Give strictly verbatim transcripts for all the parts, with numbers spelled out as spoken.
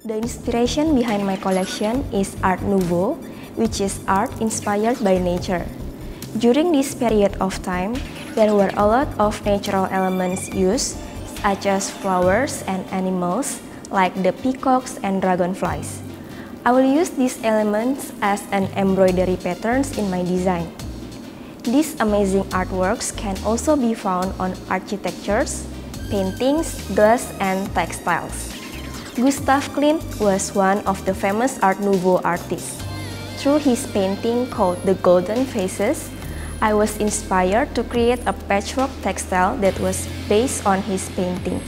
The inspiration behind my collection is Art Nouveau, which is art inspired by nature. During this period of time, there were a lot of natural elements used, such as flowers and animals, like the peacocks and dragonflies. I will use these elements as an embroidery patterns in my design. These amazing artworks can also be found on architectures, paintings, glass, and textiles. Gustav Klimt was one of the famous Art Nouveau artists. Through his painting called The Golden Vases, I was inspired to create a patchwork textile that was based on his painting.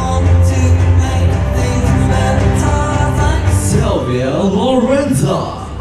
Sylvia Lorenza.